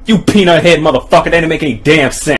You peanut head motherfucker, that didn't make any damn sense.